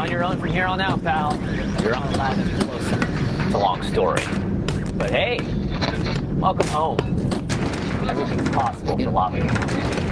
on your own from here on out, pal. You're on the ladder closer. It's a long story. But hey, welcome home. Everything's possible for lobby.